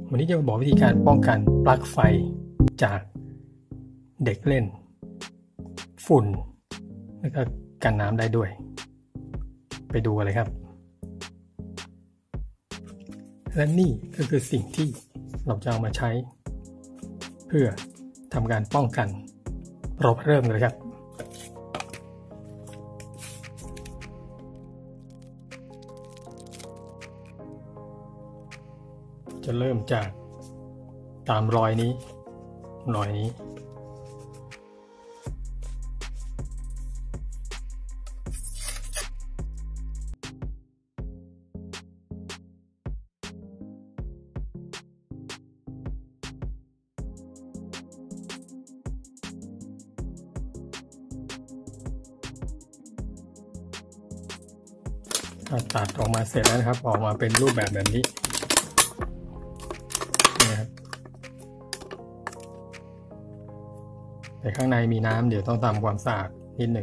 วันนี้จะมาบอกวิธีการป้องกันปลั๊กไฟจากเด็กเล่นฝุ่นแล้วก็กันน้ำได้ด้วยไปดูกันเลยครับและนี่ก็คือสิ่งที่เราจะเอามาใช้เพื่อทำการป้องกันเราเริ่มเลยครับจะเริ่มจากตามรอยนี้ตัดออกมาเสร็จแล้วนะครับออกมาเป็นรูปแบบนี้นะครับแต่ข้างในมีน้ำเดี๋ยวต้องทำความสะอาดนิดหนึ่ง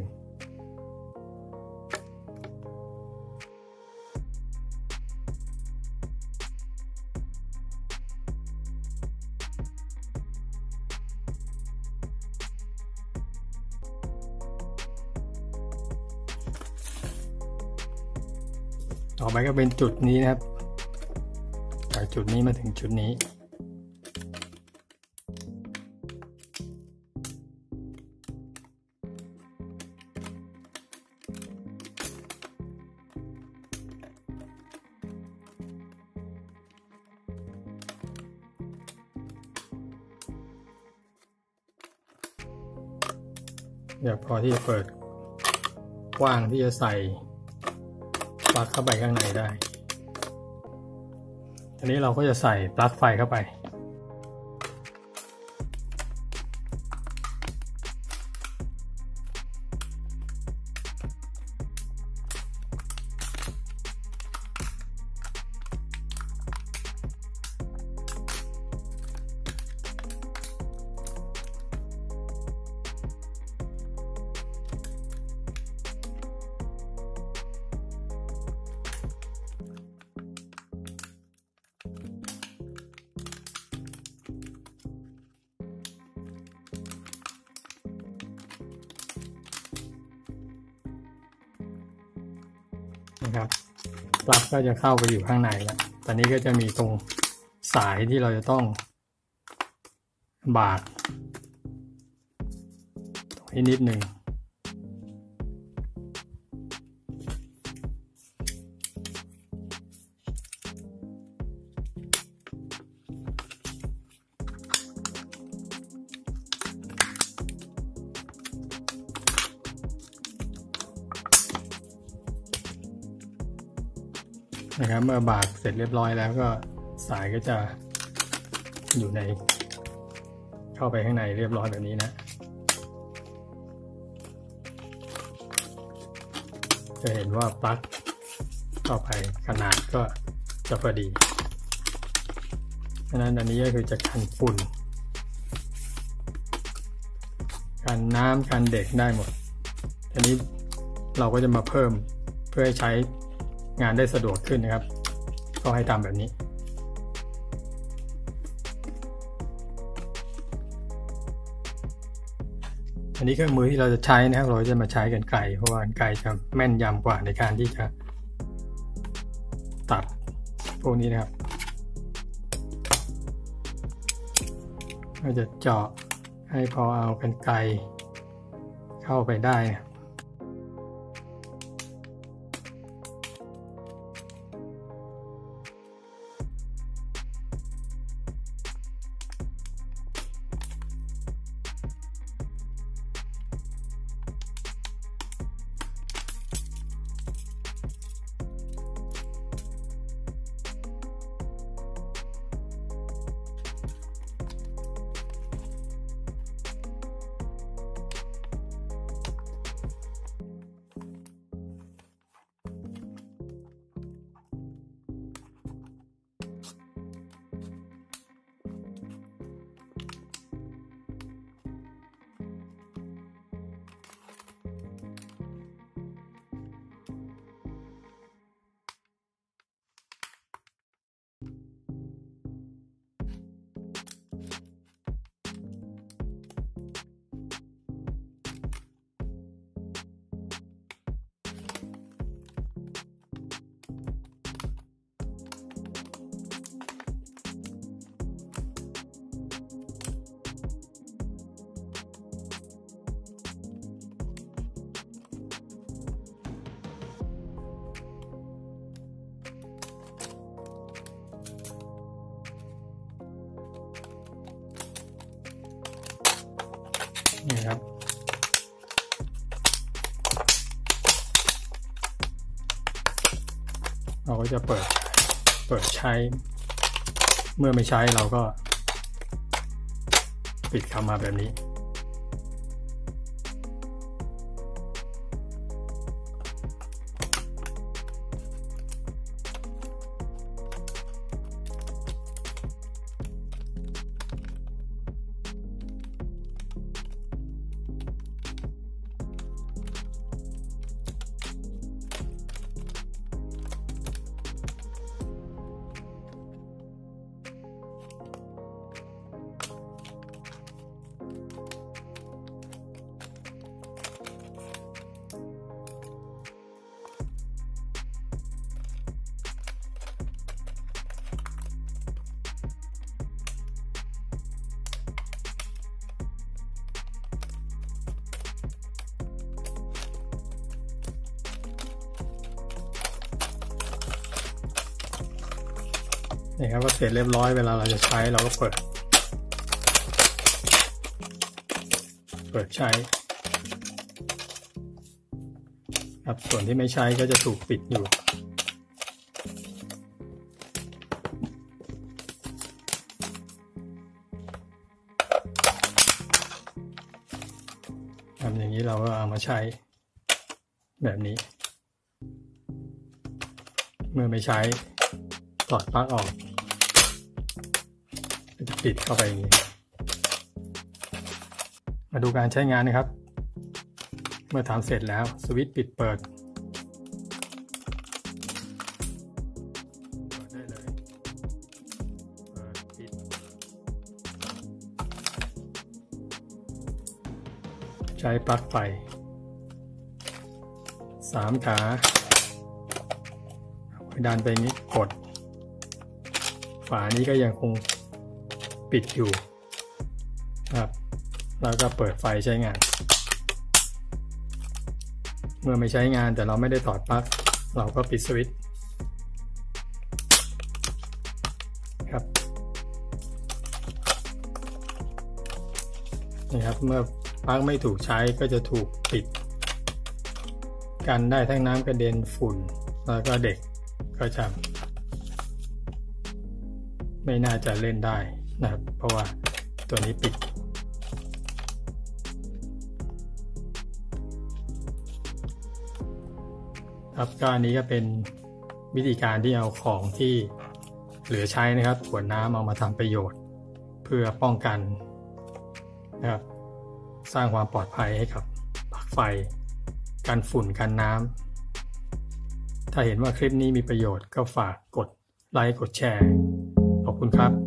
ต่อไปก็เป็นจุดนี้นะครับจากจุดนี้มาถึงจุดนี้เดี๋ยวพอที่จะเปิดกว้างที่จะใส่ปลั๊กเข้าไปข้างในได้ทีนี้เราก็จะใส่ปลั๊กไฟเข้าไปนะครับปลั๊กก็จะเข้าไปอยู่ข้างในแล้วตอนนี้ก็จะมีตรงสายที่เราจะต้องบาดตรงนี้นิดหนึ่งนะครับเมื่อบาดเสร็จเรียบร้อยแล้วก็สายก็จะอยู่ในเข้าไปข้างในเรียบร้อยแบบนี้นะจะเห็นว่าปลั๊กเข้าไปขนาดก็จะพอดีฉะนั้นอันนี้ก็คือจะกันฝุ่นกันน้ำกันเด็กได้หมดทีนี้เราก็จะมาเพิ่มเพื่อให้ใช้งานได้สะดวกขึ้นนะครับก็ให้ทำแบบนี้อันนี้เครื่องมือที่เราจะใช้นะครับเราจะมาใช้กรรไกรเพราะว่ากรรไกรจะแม่นยำกว่าในการที่จะตัดพวกนี้นะครับก็จะเจาะให้พอเอากรรไกรเข้าไปได้นี่ครับเราก็จะเปิดใช้เมื่อไม่ใช้เราก็ปิดเข้ามาแบบนี้นี่ครับก็เสร็จเรียบร้อยเวลาเราจะใช้เราก็เปิดใช้ครับส่วนที่ไม่ใช้ก็จะถูกปิดอยู่ทำอย่างนี้เราก็เอามาใช้แบบนี้เมื่อไม่ใช้ถอดปลั๊กออกจะปิดเข้าไปอย่างนี้มาดูการใช้งานนะครับเมื่อทำเสร็จแล้วสวิตช์ปิดเปิดได้เลยเปิดปิดใช้ปลั๊กไฟ3 ขาดันไปอย่างนี้กดฝานี้ก็ยังคงปิดอยู่ครับแล้วก็เปิดไฟใช้งานเมื่อไม่ใช้งานแต่เราไม่ได้ถอดปลั๊กเราก็ปิดสวิตช์ครับนี่ครับเมื่อปลั๊กไม่ถูกใช้ก็จะถูกปิดกันได้ทั้งน้ำกระเด็นฝุ่นแล้วก็เด็กก็จะไม่น่าจะเล่นได้นะครับเพราะว่าตัวนี้ปิดครับก็อันนี้ก็เป็นวิธีการที่เอาของที่เหลือใช้นะครับขวดน้ำเอามาทำประโยชน์เพื่อป้องกันนะครับสร้างความปลอดภัยให้กับปลั๊กไฟกันฝุ่นกันน้ำถ้าเห็นว่าคลิปนี้มีประโยชน์ก็ฝากกดไลค์กดแชร์ขอบคุณครับ